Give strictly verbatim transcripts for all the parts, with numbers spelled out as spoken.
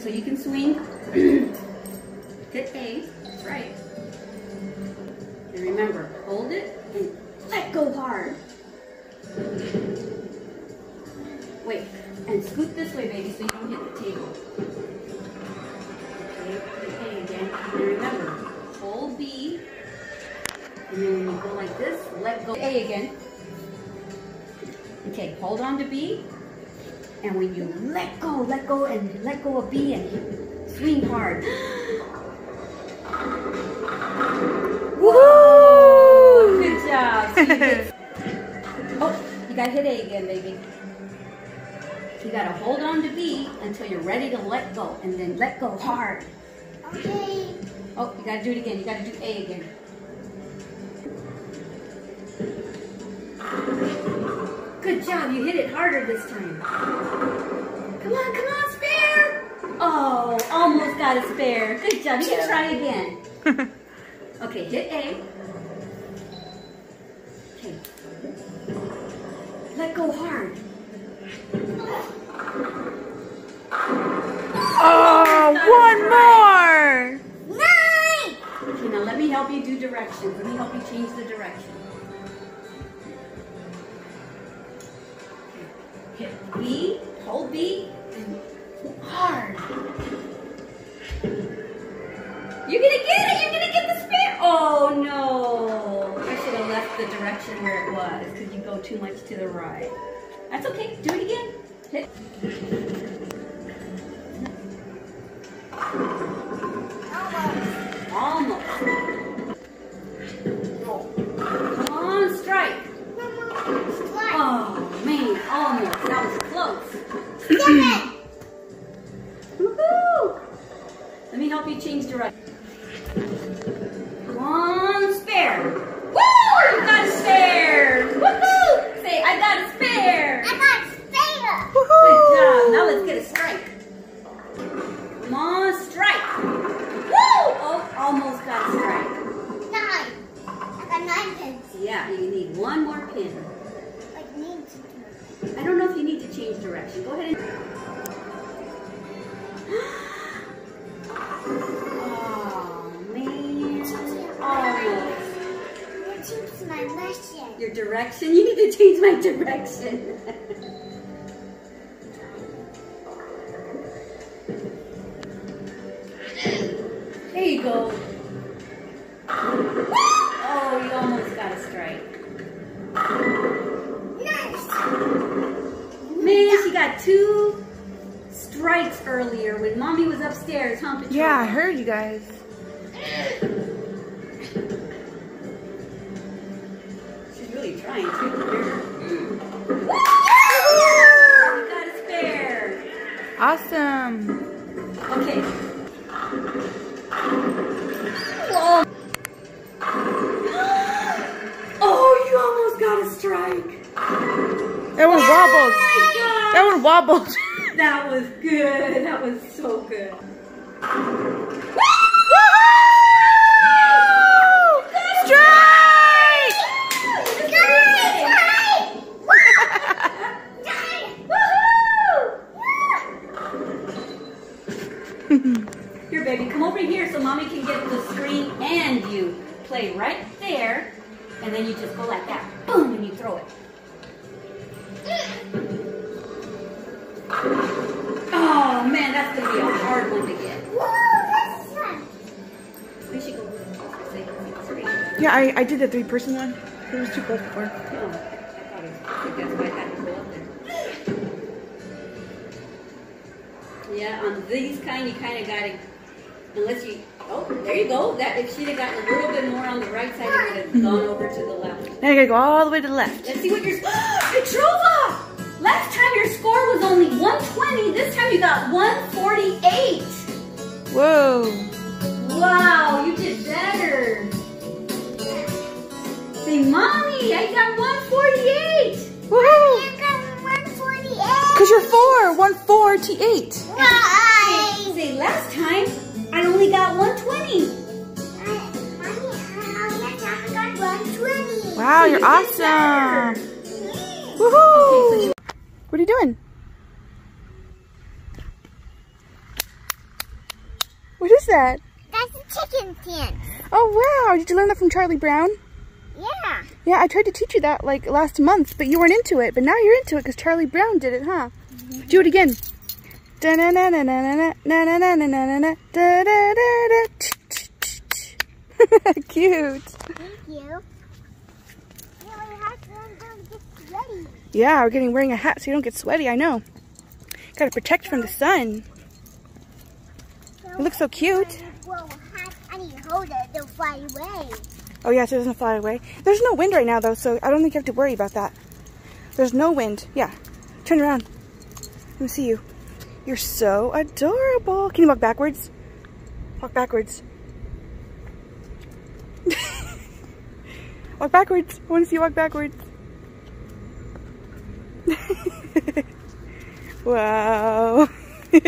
so you can swing. Hit A, that's right. And remember, hold it and let go hard. Wait, and scoot this way, baby, so you don't hit the table. Okay, hit A again. And remember, hold B. And then when you go like this, let go A again. Okay, hold on to B. And when you let go, let go, and let go of B and swing hard. Woo! Good job. So you get, oh, you gotta hit A again, baby. You gotta hold on to B until you're ready to let go, and then let go hard. Okay. Oh, you gotta do it again. You gotta do A again. Good job. You hit it harder this time. Come on, come on, spare. Oh, almost got a spare. Good job. You can try again. Okay, hit A. Okay. Let go hard. Oh, one more. Nine. Okay, now let me help you do directions. Let me help you change the direction. Hit B, hold B, and hard. You're gonna get it! You're gonna get the spare! Oh no! I should have left the direction where it was because you go too much to the right. That's okay. Do it again. Hit. Almost. Come on, strike. Oh man, almost. That was close. Seven. Woohoo! Let me help you change direction. Come on, spare. Woo! You got a spare. Woohoo! Say, I got a spare. I got spare. Good job. Now let's get a strike. Come on, strike. Woo! Oh, almost got a strike. Nine. I got nine pins. Yeah, you need one more pin. Like need to do. I don't know if you need to change direction. Go ahead and... Oh, man. Almost. Change my mission. Your direction? You need to change my direction. There you go. Oh, you almost got a strike. Nice. Man, she got two strikes earlier when Mommy was upstairs, huh, Patrol? Yeah, I heard you guys. She's really trying to. Woo! You got a spare. Awesome. Okay. Whoa. Oh, you almost got a strike. That one wobbled. Oh my God. That one wobbled. That was good. That was so good. Strike! Here, baby, come over here so Mommy can get the screen and you play right there. And then you just go like that. Boom, and you throw it. Oh, man, that's going to be a hard one to get. We should go so you can see the screen. Yeah, I, I did the three person one. It was too close before. Oh, I thought it was, I think that's why I had to go up there. Yeah, on these kind, you kind of got to, unless you, oh, there you go. That if she'd have gotten a little bit more on the right side, it would have gone over to the left. Now you gotta go all the way to the left. Let's see what your, Petrova! Last time your score was only one twenty. This time you got one forty-eight. Whoa. Wow, you did better. Say, Mommy, I got one forty-eight. Woohoo! I got one forty-eight. Cause you're four, one forty-eight. Right. Say, say, last time I only got one twenty. Wow, So you're you did awesome. better. Woohoo! Okay, so you What are you doing? What is that? That's a chicken pen. Oh, wow. Did you learn that from Charlie Brown? Yeah. Yeah, I tried to teach you that like last month, but you weren't into it. But now you're into it because Charlie Brown did it, huh? Mm-hmm. Do it again. Cute. Thank you. Yeah, we're getting wearing a hat so you don't get sweaty. I know. Gotta protect from the sun. It looks so cute. I need to hold it to fly away. Oh yeah, so it doesn't fly away. There's no wind right now though, so I don't think you have to worry about that. There's no wind. Yeah. Turn around. Let me see you. You're so adorable. Can you walk backwards? Walk backwards. Walk backwards. I want to see you walk backwards. Wow. Can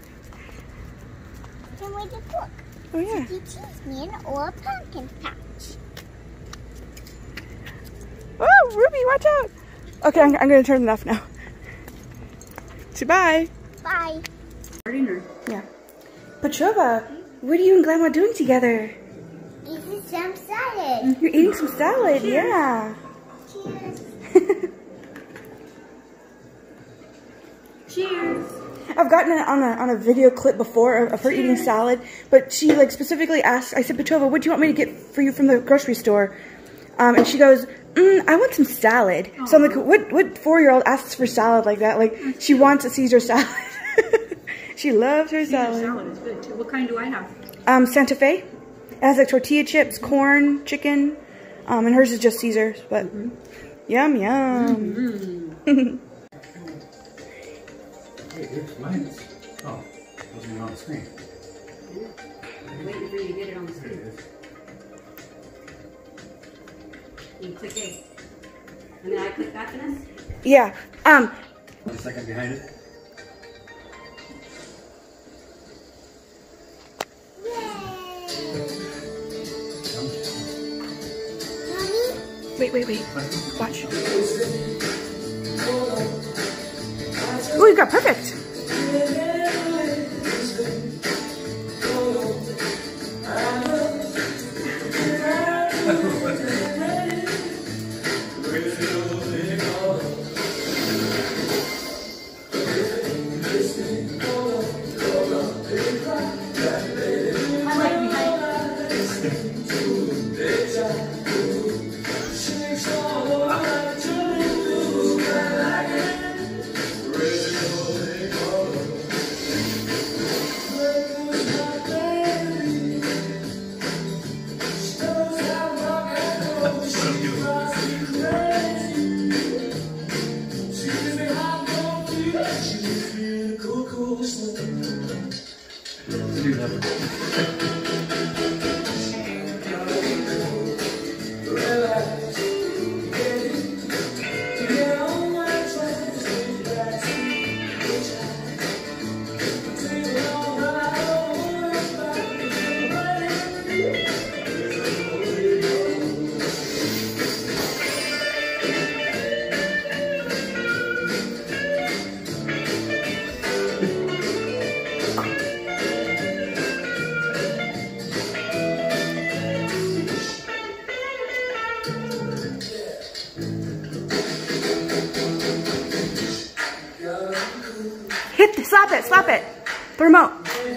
we just look? Oh yeah. Cheese man or a pumpkin patch? Oh, Ruby, watch out. Okay, I'm, I'm going to turn it off now. Say bye. Bye. Yeah. Petrova, what are you and Grandma doing together? Eating some salad. You're eating some salad, Cheers. Yeah. Cheers. Cheers. I've gotten it on a on a video clip before of, of her Cheers. eating salad, but she like specifically asked. I said, Petrova, what do you want me to get for you from the grocery store? Um, and she goes, mm, I want some salad. Aww. So I'm like, what what four year old asks for salad like that? Like That's she cute. wants a Caesar salad. She loves her Caesar salad. salad is good too. What kind do I have? Um, Santa Fe. It has like tortilla chips, corn, chicken, um, and hers is just Caesar. But mm-hmm. Yum yum. Mm-hmm. Wait, there's lines. Oh, wasn't on the screen. I'm waiting for you to get it on the screen. You click A. And then I click happiness? Yeah. Um. One second behind it. Wait, wait, wait. Watch. Oh, you got perfect. Hit the, slap it, slap it. The remote.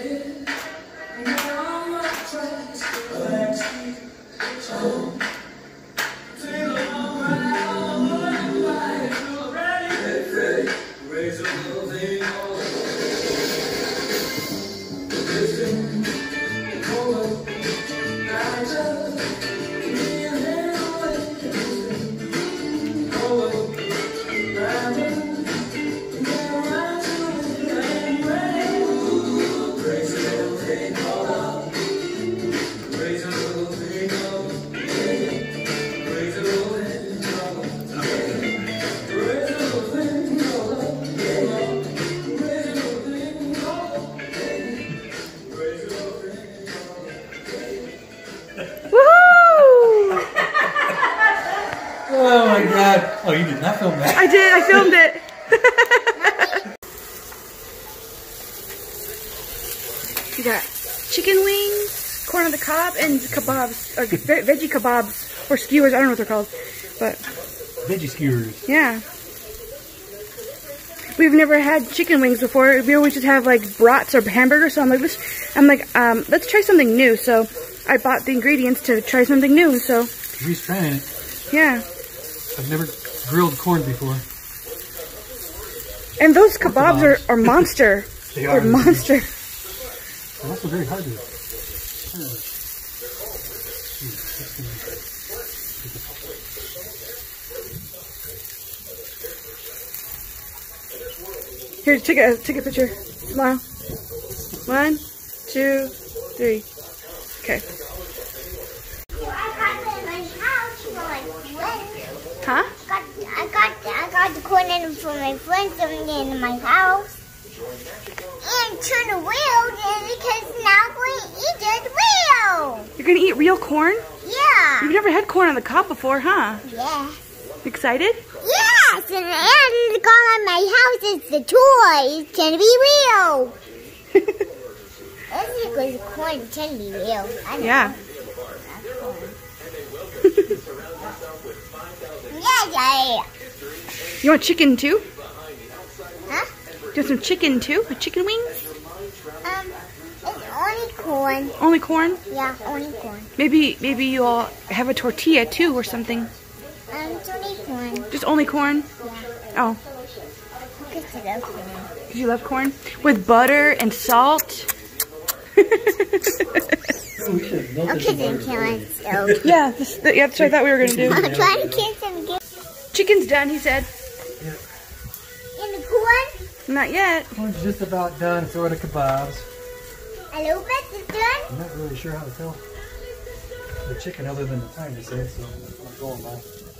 Oh my god. Oh, you did not film that. I did, I filmed it. You got chicken wings, corn on the cob, and kebabs, or ve veggie kebabs, or skewers. I don't know what they're called, but Veggie skewers. yeah. We've never had chicken wings before. We always just have like brats or hamburgers. So I'm like, let's, I'm like, um, let's try something new. So I bought the ingredients to try something new. So He's trying it. yeah. I've never grilled corn before. And those kebabs are, are monster. They They're are. monster. They're also very hard to. Here, take a take a picture. Smile. One, two, three. Okay. I got it in my house for my friends. Huh? Got, I got I got the corn in for my friends in my house. And turn the wheel because now I'm going to eat the wheel. You're gonna eat real corn? Yeah. You've never had corn on the cob before, huh? Yeah. Excited? Yes, and, and the car on my house is the toy. It's gonna be real. That's because corn can be real. I know. Yeah. Yeah, yeah. You want chicken too? Huh? Do you want some chicken too? With chicken wings? Um, it's only corn. Only corn? Yeah, only corn. Maybe maybe you'll have a tortilla too or something. Um, it's only corn. Just only corn? Yeah. Oh, Because I love corn. because you love corn? With butter and salt? Okay, then kill it. So. Yeah, this, yeah, that's what I thought we were gonna do. I'm trying to kiss him. Get Chicken's done, he said. in the corn. Not yet. Corn's just about done. So are the kebabs. A little bit is done. I'm not really sure how to tell the chicken other than the time they say, so I'm going by.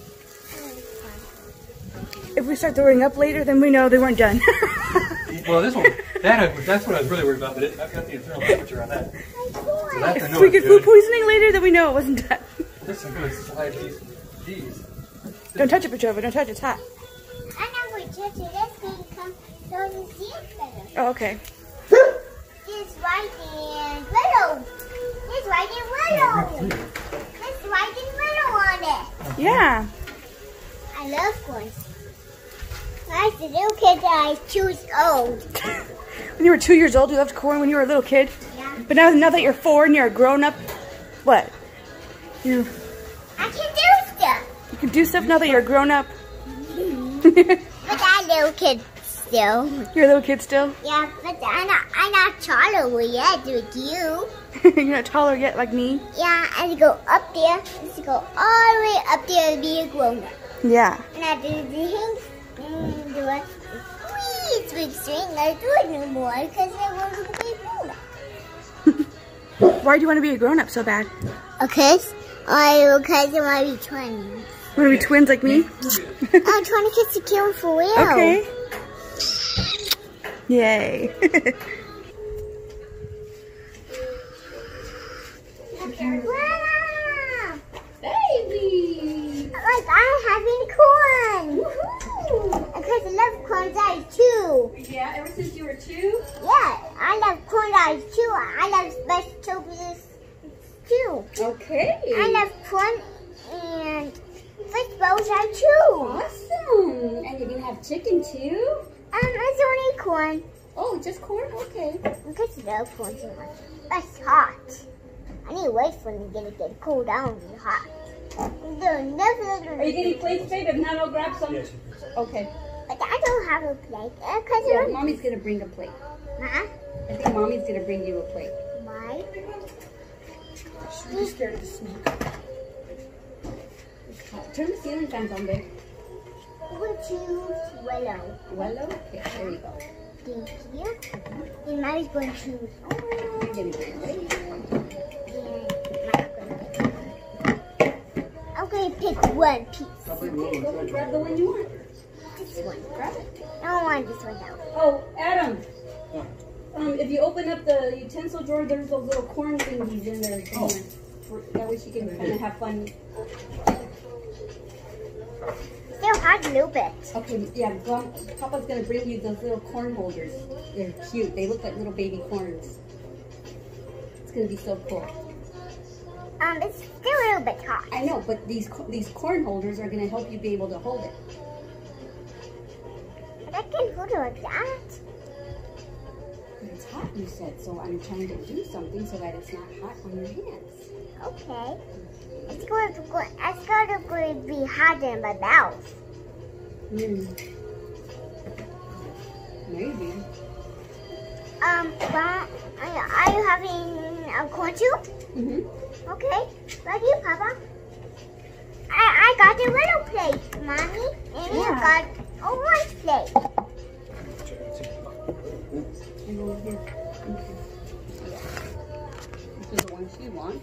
If we start throwing up later, then we know they weren't done. Well, this one, that that's what I was really worried about, but it, I've got the internal temperature on that. So that's, I If know we it's get good. food poisoning later, then we know it wasn't done. This is good. Slide these. These. Don't touch it, Petrova. Don't touch it. It's hot. I'm not going to touch it. That's going to come so you see it better. Oh, okay. This white and yellow. This white and yellow. This white and yellow on it. Yeah. I love corn. I was a little kid that I was two years old. When you were two years old, you loved corn when you were a little kid. Yeah. But now, now that you're four and you're a grown-up, what? You I can do stuff. you can do stuff now that you're a grown-up. But I'm a little kid still. You're a little kid still. Yeah, but I'm not, I'm not taller yet with you. You're not taller yet like me. Yeah, I have to go up there. I have to go all the way up there to be a grown up. Yeah. And I do the things and do a sweet, sweet string. I do it no more because I want to be a grown up. Why do you want to be a grown-up so bad? Okay. I because I want to be twins. You want to be twins like me? I'm trying to kiss the kid for real. Okay. Yay. Wow. Baby! Like I'm having corn. Woohoo! Because I love corn dice too. Yeah, ever since you were two? Yeah, I love corn dice too. I love vegetables too. Okay. I love corn and vegetables are too. Awesome. And you can have chicken too? Um, it's only corn. Oh, just corn? Okay. Because I love corn so much. It's hot. I need to wait for it to get it get cool down and be hot. Are you getting plates, babe? If not, I'll grab some. Okay. But I don't have a plate. Uh, Cause Yeah, yeah, mommy's gonna bring a plate. huh? I think mommy's gonna bring you a plate. Why? She's scared of the smoke. Turn the ceiling fans on, babe. We'll choose Willow. Well, okay, there you go. Thank you. Then Mommy's going to choose. Oh, You're gonna bring a plate. I'm going to pick one piece. Okay, go grab the one you want. This one. Grab it. I don't want this one though. Oh, Adam. Um, if you open up the utensil drawer, there's those little corn thingies in there. Oh. That way she can kind of have fun. Still hot a little bit. Okay, yeah, Mom, Papa's gonna bring you those little corn holders. They're cute. They look like little baby corns. going to be so cool? Um, it's still a little bit hot. I know, but these these corn holders are going to help you be able to hold it. But I can hold it like that. But it's hot, you said, so I'm trying to do something so that it's not hot on your hands. Okay. It's going to go. It's going to be hot in my mouth. Mm. Maybe. Um, but are are you having a corn soup? Mm-hmm. Okay. Love you, Papa. I I got a little plate, Mommy, and you Yeah. got a one plate. And over here. Okay. This is the one she wants.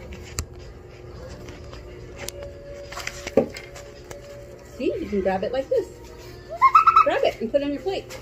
See, you can grab it like this. Grab it and put it on your plate.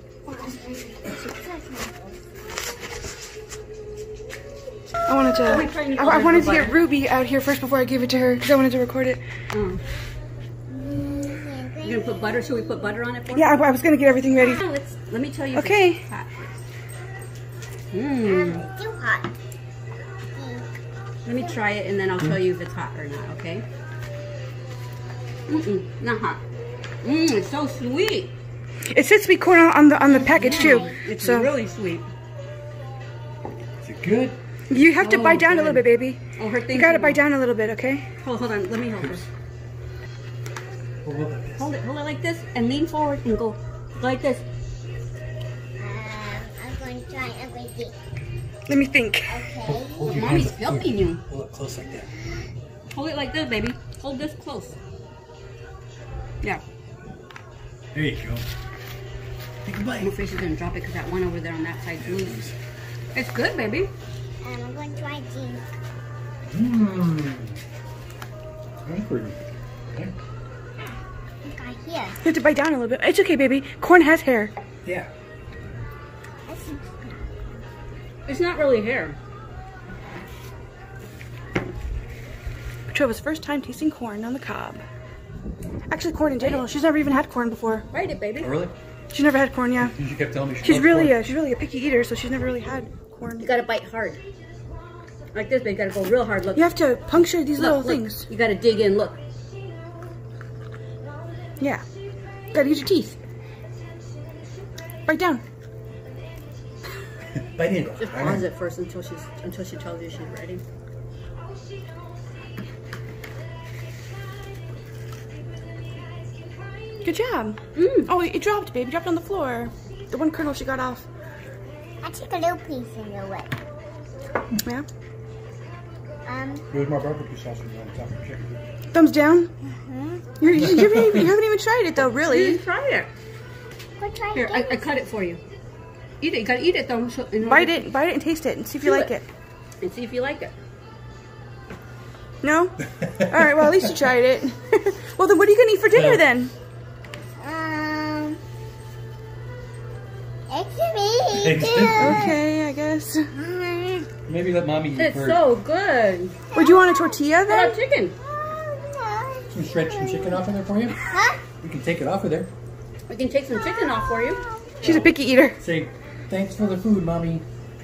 I wanted to. Only trying to I, I hold wanted it to for get butter. Ruby out here first before I gave it to her because I wanted to record it. Oh. You're gonna put butter? Should we put butter on it for Yeah, I, I was gonna get everything ready. you? Let's, let me tell you. if Okay. it's hot first. Um, Mmm. it's too hot. Let me try it and then I'll tell you if it's hot or not. Okay? Mm-mm. Not hot. Mmm. It's so sweet. It says sweet corn on on the on the package too. It's So really sweet. Is it good? you have to Oh, bite down a little good. bit, baby. Oh, her thing. You gotta bite down a little bit, okay? Hold, hold on. Let me hold this. Hold it like this. Hold it. Hold it like this and lean forward and go like this. Um, I'm going to try everything. Let me think. Okay. Hold your Mommy's hand- helping you. Hold it close like that. Hold it like this, baby. Hold this close. Yeah. There you go. Take a I'm bite. afraid she's gonna drop it because that one over there on that side's loose. It's good, baby. Um, I'm going to try these. Mmm. That's pretty good. Okay. Look right here. You have to bite down a little bit. It's okay, baby. Corn has hair. Yeah. This is It's not really hair. Petrova's first time tasting corn on the cob. Actually, corn in general. She's never even had corn before. Bite it, baby. Oh, really? She's never had corn, yeah. She kept telling me she She's loves really corn. a she's really a picky eater, so she's never really had corn. You gotta bite hard. Like this, baby. You gotta go real hard. Look. You have to puncture these Look, little look. things. You gotta dig in. Look. Yeah. Gotta use your teeth. Bite down. Bite in. Just pause it first until she's until she tells you she's ready. Good job. Mm. Oh, it dropped, baby. It dropped on the floor. The one kernel she got off. I took a little piece in the way. Yeah. Um, Where's my barbecue sauce on top of the chicken? Thumbs down. mm-hmm. You're, you, you, haven't even, you haven't even tried it though, really. Try it. Go try Here, I, I this. cut it for you. Eat it. You gotta eat it though. So, in Bite order- it, bite it, and taste it, and see if you Do like it. it. And see if you like it. No? All right. Well, at least you tried it. Well, then what are you gonna eat for dinner Well- then? Um, it's me It's too. Okay, I guess. Mm, Maybe let mommy eat It's first. so good. Would you want a tortilla How then? about chicken? oh, Can we shred some chicken off of there for you? no. Huh? We can take it off of there. We can take some chicken off for you. She's a picky eater. Say, thanks for the food, mommy.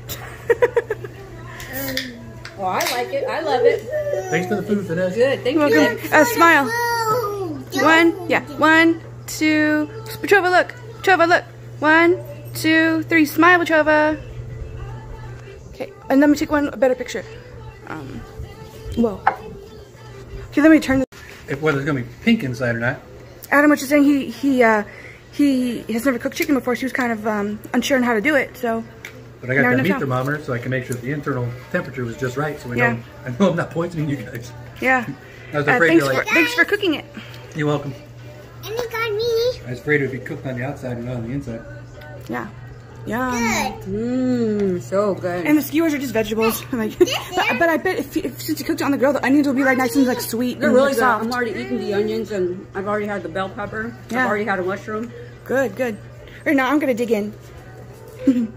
Oh, I like it. I love it. Thanks for the food for this. Good. Thank You're you. welcome. Uh, smile. Ooh, One, yeah. One, two. Petrova, look. Petrova, look. One, two, three. Smile, Petrova. Okay, and let me take one better picture. Um, whoa. Okay, let me turn this. If whether it's gonna be pink inside or not. Adam was just saying he he uh, he has never cooked chicken before. She was kind of um, unsure on how to do it. So But I got Now I that know meat how. thermometer so I can make sure the internal temperature was just right. So we Yeah. know I know I'm not poisoning you guys. yeah. I was Uh, afraid thanks you're for like, thanks for cooking it. you're welcome. And it got me. I was afraid it would be cooked on the outside and not on the inside. Yeah. Yeah. Good. Mmm, so good. And the skewers are just vegetables. Like, but, but I bet if, if since you cooked it on the grill, the onions will be like nice and like sweet They're and really like, good. soft. I'm already eating the onions and I've already had the bell pepper. Yeah. I've already had a mushroom. Good, good. All right, now I'm gonna dig in. Good.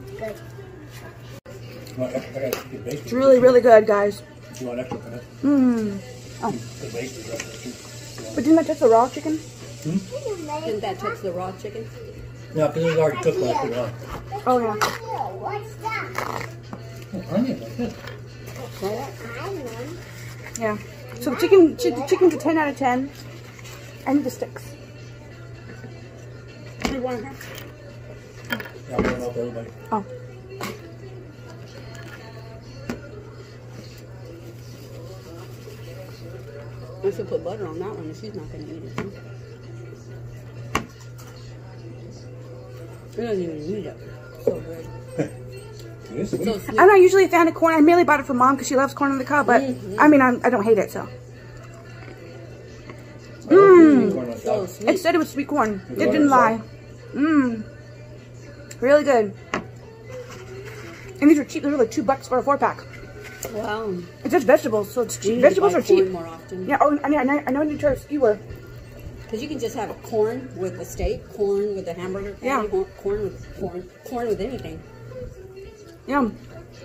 It's really, really good, guys. You want extra for that? Mmm. The baker's right there too. But didn't that touch the raw chicken? Didn't that touch the raw chicken? No, because it was already cooked when I put it on. Oh yeah. What's that? Oh, onion like this. Try that. Yeah. So the chicken, chi the chicken's a ten out of ten. I need the sticks. You want her? Yeah, I'm going to help everybody. Oh. I should put butter on that one, and she's not going to eat it. Huh? She doesn't even need it. So good. It is sweet. So sweet. I'm not usually a fan of corn. I mainly bought it for Mom because she loves corn on the cob, but Mm-hmm. I mean, I'm, I don't hate it, so. I love Mmm. corn on So top. sweet. It said it was sweet corn. It Butter didn't lie. Mmm. Really good. And these are cheap. These are like two bucks for a four pack. Wow. It's just vegetables, so it's You cheap. need to Vegetables buy are corn cheap. more often. Yeah. Oh, I know. I know. I know. I need to try a skewer. Because you can just have corn with a steak, corn with a hamburger patty, Yeah. cor- corn with corn, corn with anything. Yum.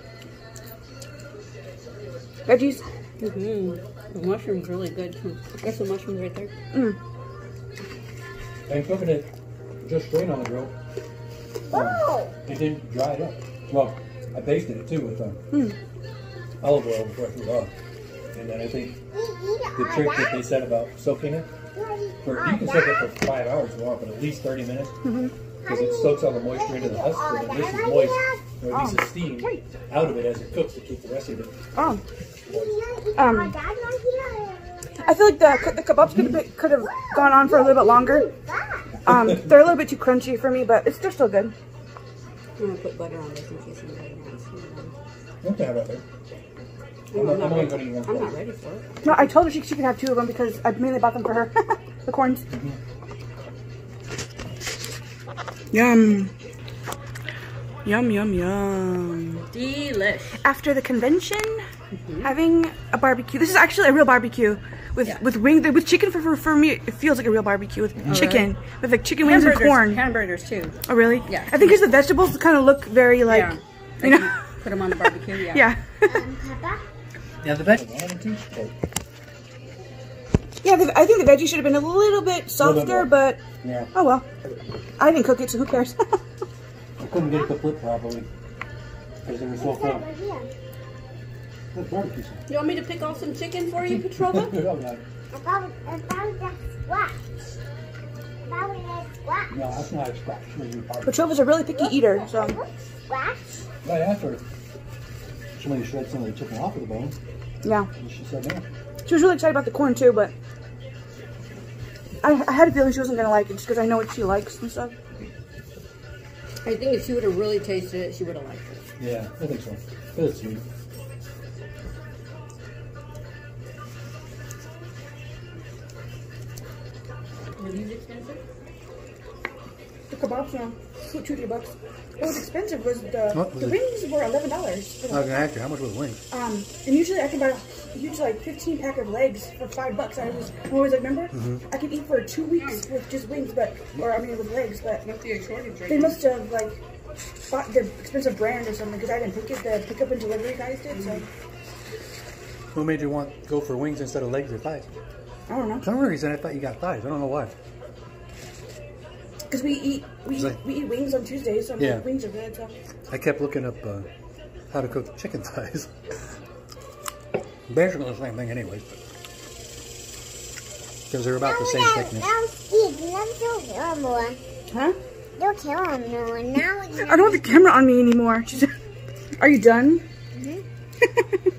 Veggies. Mm-hmm. The mushroom's really good too. There's some mushrooms right there. Mm. And cooking it just straight on the grill. Um, it didn't dry it up. Well, I basted it too with um, Mm. olive oil before I threw it on. And then I think the trick that they said about soaking it, for, you can soak it for five hours if you want, but at least thirty minutes. Because it soaks all the moisture into the husk, so that this is moist. Or at least the steam out of it as it cooks to keep the rest of it Oh. moist. Um. I feel like the the kebabs could have could have gone on for a little bit longer. Um. They're a little bit too crunchy for me, but it's they're still good. I'm going to put butter on this in case anybody wants it. Okay, how about that? I'm, I'm not- not I'm only ready. gonna eat one I'm not slice. ready for it. No, I told her she she could have two of them because I mainly bought them for her. The corns. Yum. Yum yum yum. Delish. After the convention, having a barbecue. This is actually a real barbecue with Yeah. with wings with chicken. For, for for me, it feels like a real barbecue with chicken with like chicken wings and Hamburgers, corn. hamburgers too. Oh really? Yeah. I think because the vegetables kind of look very like Yeah. you know. Put them on the barbecue. Yeah. Yeah. Yeah, the vegetables. Yeah, the, I think the veggie should have been a little bit softer, more. but Yeah. oh well. I didn't cook it, so who cares? I couldn't get it to flip properly because they were so full. That's barbecue sauce. You want me to pick off some chicken for you, Petrova? Oh, no. About, about that squash. About that squash. No, that's not a scratch. It's a barbecue. Petrova's a really picky eater, so Squash. I asked her if she wanted to shred some of the chicken off of the bone, yeah. and she said no. She was really excited about the corn too, but I, I had a feeling she wasn't gonna like it just because I know what she likes and stuff. I think if she would have really tasted it, she would have liked it. Yeah, I think so. It's sweet. Were these expensive? The kebabs were two, two, three bucks. What was expensive was the What was the it? wings were eleven dollars. I was gonna ask you, how much was the wings? Um, and usually I can buy a huge like fifteen pack of legs for five bucks. I was I'm always like, remember, I could eat for two weeks with just wings, but or I mean with legs, but they must have like bought the expensive brand or something because I didn't pick it. The pickup and delivery guys did, so What made you want to go for wings instead of legs or thighs? I don't know. For some reason, I thought you got thighs. I don't know why. Because we eat we It's eat, like- we eat wings on Tuesdays, so I'm Yeah. like, wings are good. So I kept looking up uh, how to cook chicken thighs. Basically the same thing anyways. Because they're about the same thickness. Now, Steve, don't kill him more. huh? Don't kill him more. Now it's I don't want the camera on me anymore. She said, "Are you done?" Mhm.